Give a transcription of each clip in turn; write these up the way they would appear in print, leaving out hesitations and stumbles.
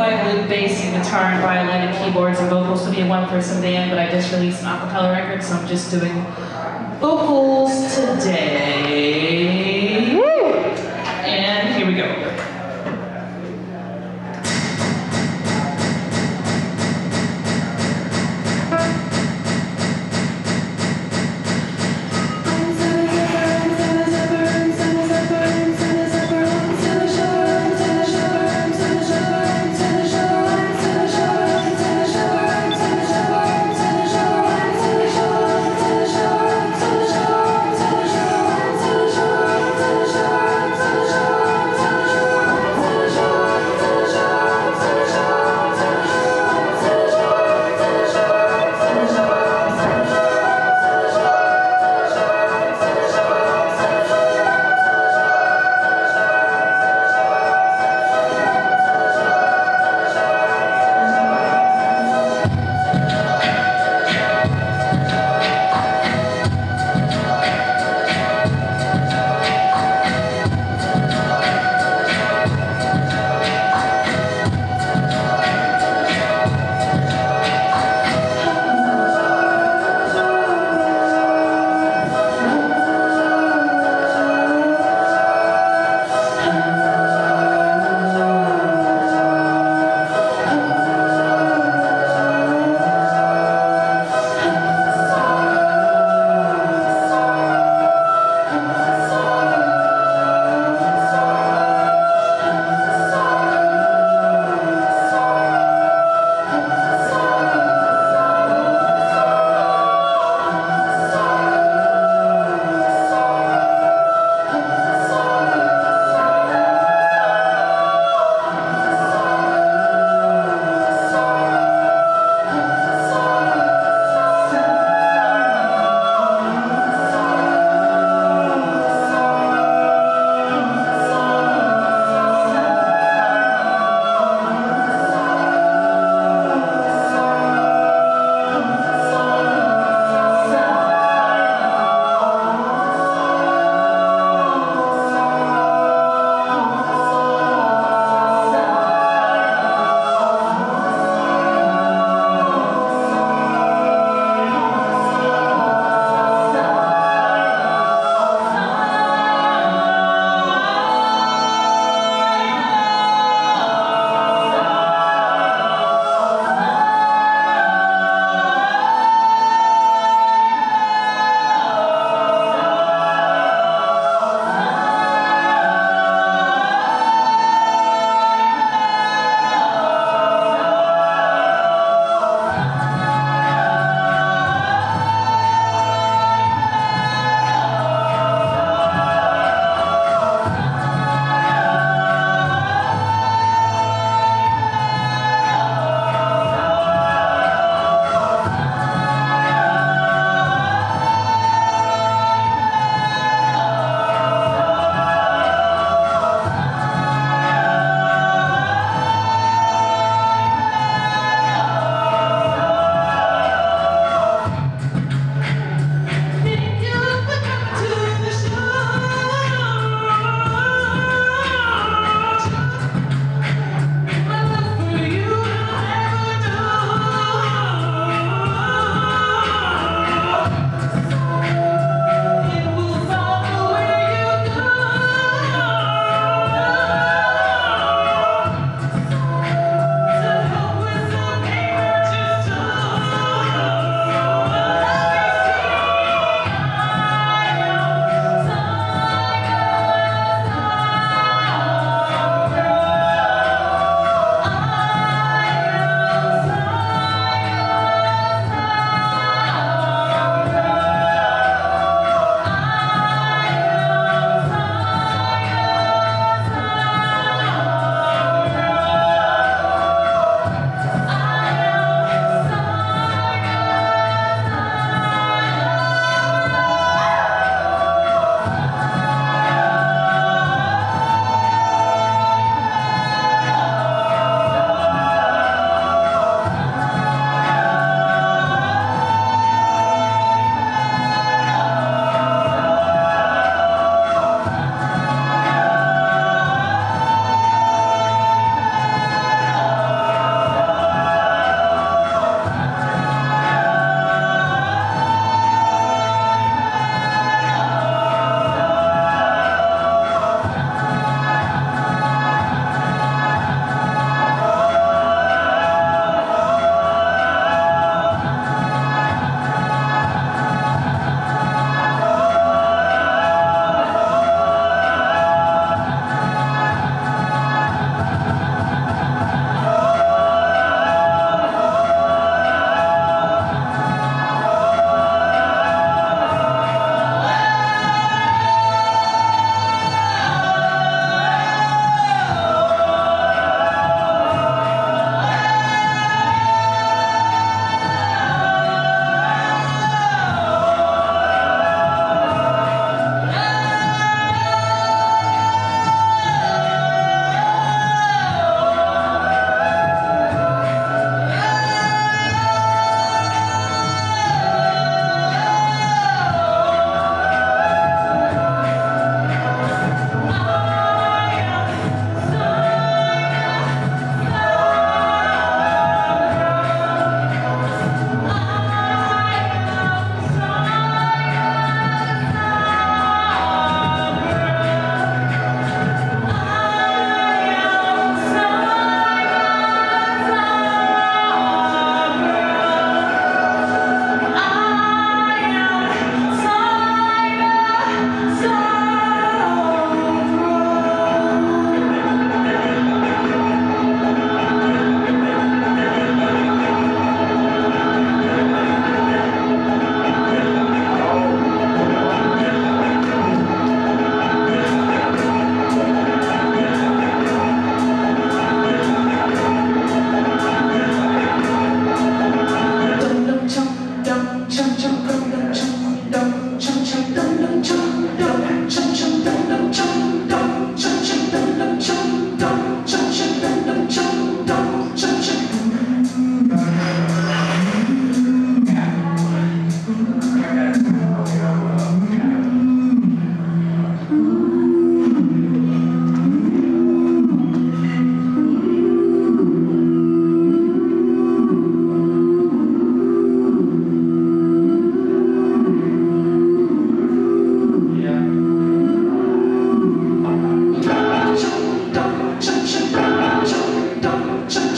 white loop, bass, and guitar, and violin, and keyboards, and vocals to be a one-person band, but I just released an a cappella record, so I'm just doing vocals today. And here we go. Shore.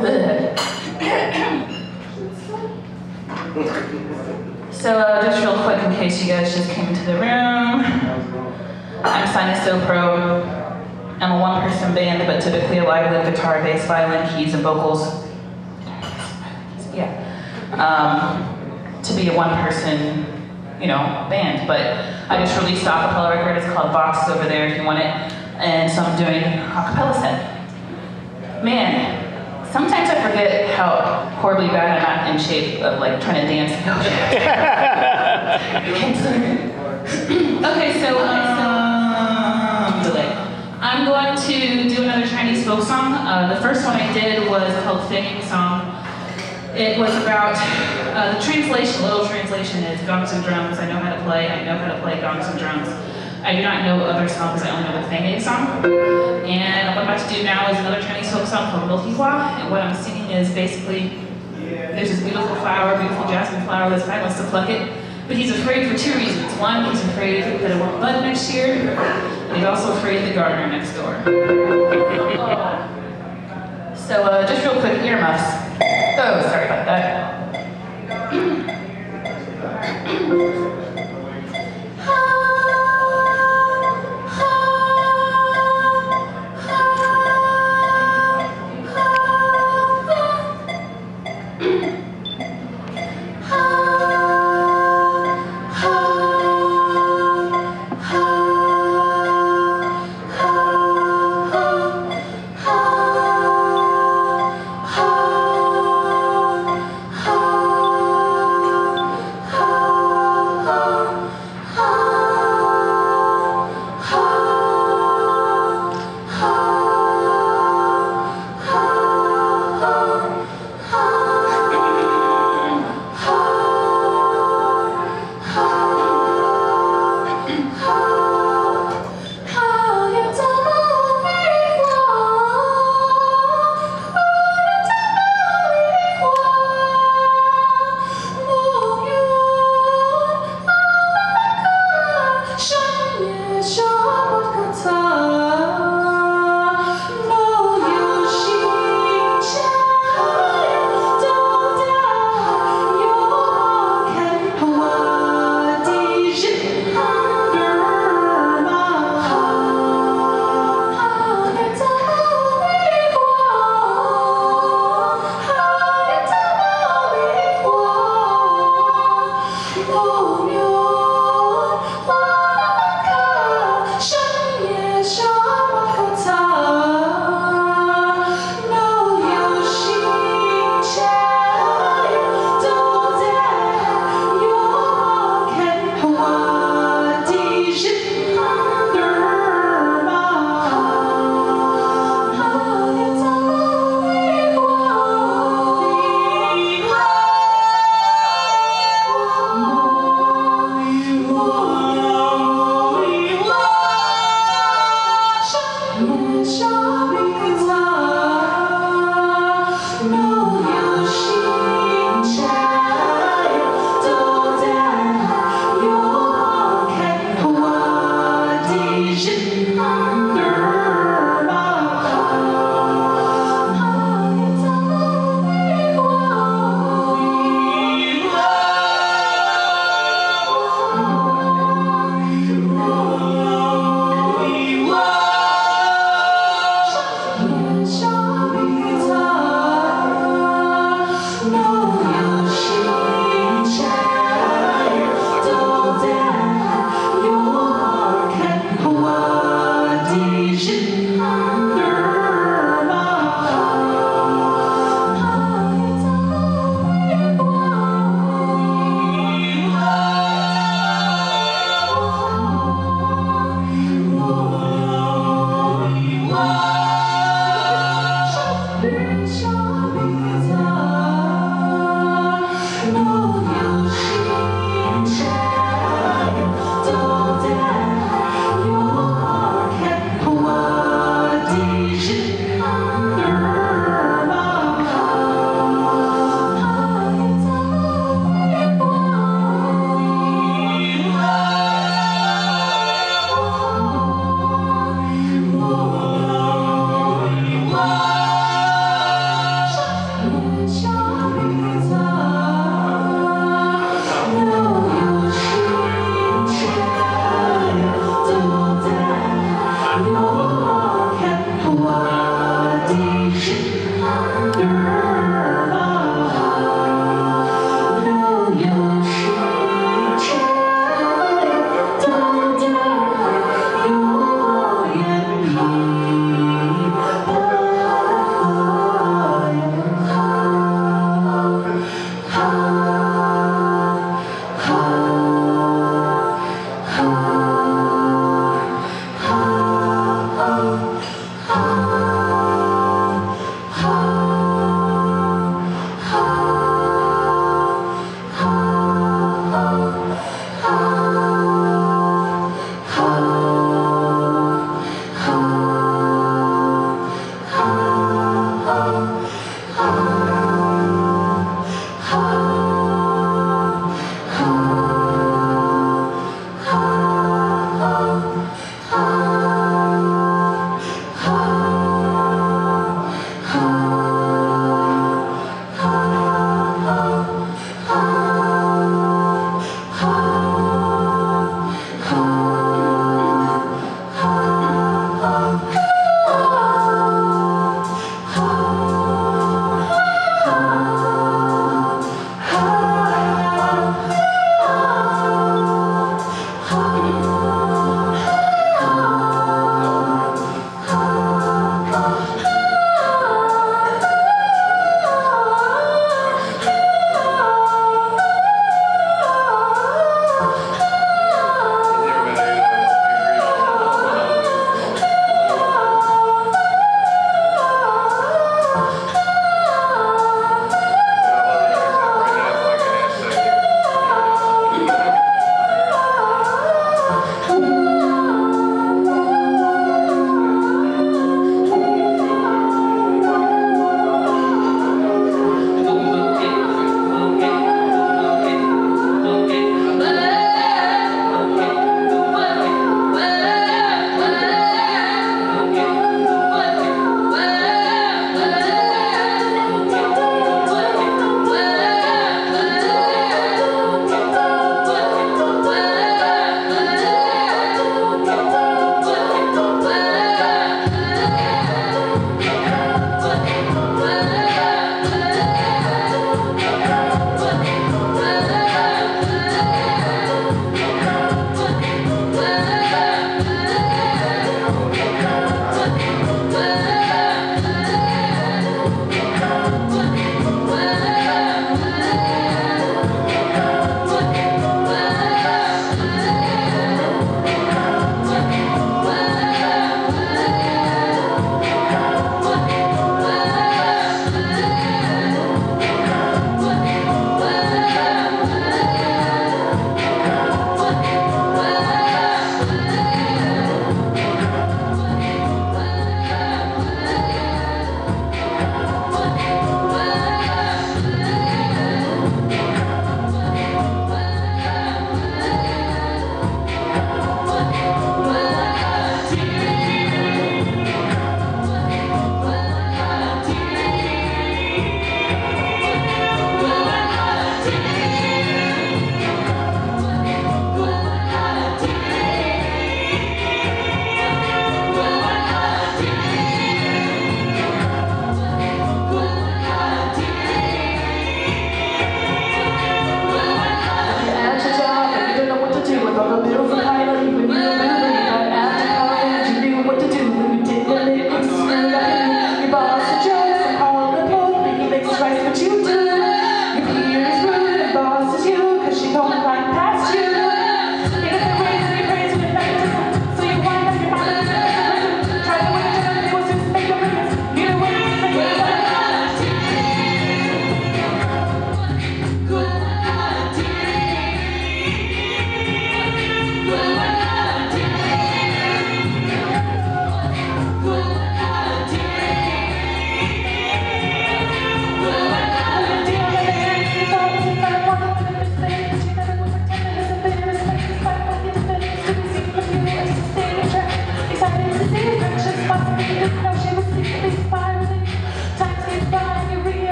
So just real quick, in case you guys just came into the room, I'm Sinuso Pro. I'm a one-person band, but typically a live with guitar, bass, violin, keys, and vocals. Yeah. To be a one-person, band. But I just released an acapella record. It's called Boxes over there if you want it. And so I'm doing acapella set. Man. Sometimes I forget how horribly bad I'm at in shape of like trying to dance. Okay, so I'm going to do another Chinese folk song. The first one I did was called Singing Song. It was about the translation, little translation is gongs and drums. I know how to play gongs and drums. I do not know other songs, I only know the Fang song. And what I'm about to do now is another Chinese folk song called Milky Hua. And what I'm singing is basically, there's this beautiful flower, beautiful jasmine flower, this guy wants to pluck it. But he's afraid for two reasons. One, he's afraid that it won't bud next year. And he's also afraid of the gardener next door. So just real quick, earmuffs. Oh, sorry about that.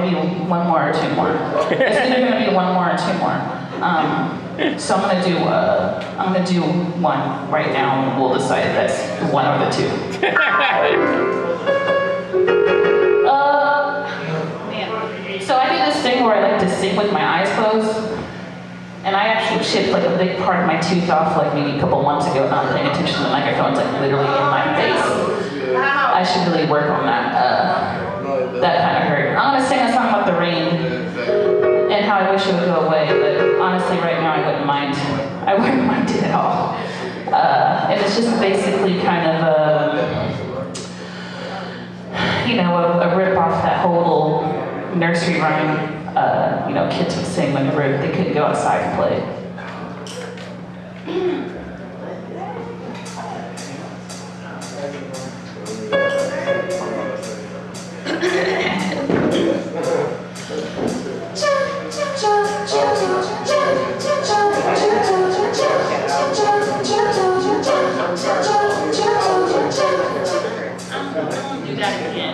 gonna be one more or two more. It's either gonna be one more or two more. So I'm gonna do one right now, and we'll decide if that's one or the two. Man. So I do this thing where I like to sing with my eyes closed, and I actually chipped like a big part of my tooth off like maybe a couple months ago, not paying attention to the microphone's like literally in my face. I should really work on that. That kind of hurt. I'm gonna sing a song about the rain and how I wish it would go away, but honestly right now I wouldn't mind. I wouldn't mind it at all. And it's just basically kind of a rip off that whole little nursery rhyme kids would sing whenever they couldn't go outside and play. Do that again.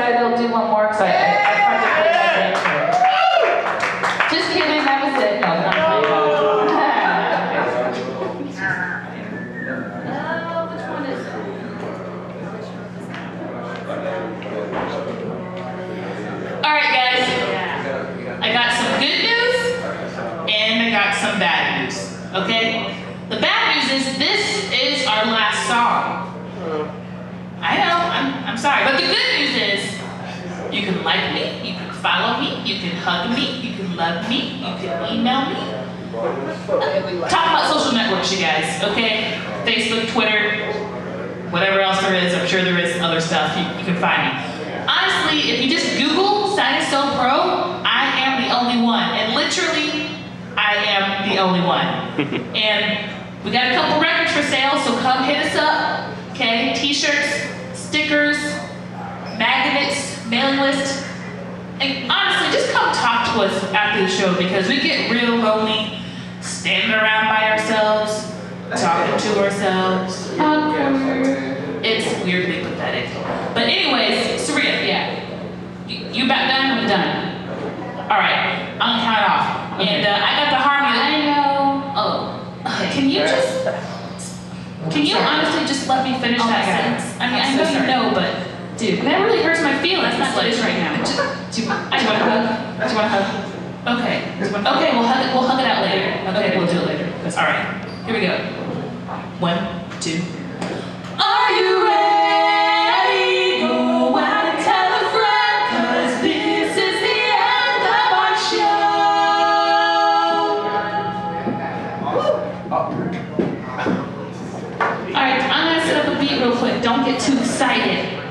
said he'll do one more because I tried to put it back in. Just kidding, that was it. No, I'm not playing about it. Which one is it? Alright guys, I got some good news and I got some bad news, okay? The bad news is this is our last song. I know, I'm sorry, but the good news is you can like me, you can follow me, you can hug me, you can love me, you can email me. Talk about social networks, you guys, okay? Facebook, Twitter, whatever else there is, I'm sure there is other stuff, you can find me. Honestly, if you just Google Cytostone Pro, I am the only one, and literally, I am the only one. And we got a couple records for sale, so come hit us up, okay? T-shirts, stickers, magnets, mailing list. And honestly, just come talk to us after the show because we get real lonely standing around by ourselves, talking to ourselves. It's weirdly pathetic. But anyways, Saria, yeah. You about done? I'm done. Alright, I'm gonna count it off. And I got the harmony. I know. Oh. Can you honestly just let me finish that sentence? I mean, I know you know, but dude, that really hurts my feelings. That's not what it is right now. Do you want a hug? Do you want a hug? Okay. Okay, we'll hug it out later. Okay, we'll do it later. Alright, here we go. 1, 2. Are you ready? Go out and tell a friend, 'cause this is the end of our show. Alright, I'm gonna set up a beat real quick. Don't get too excited.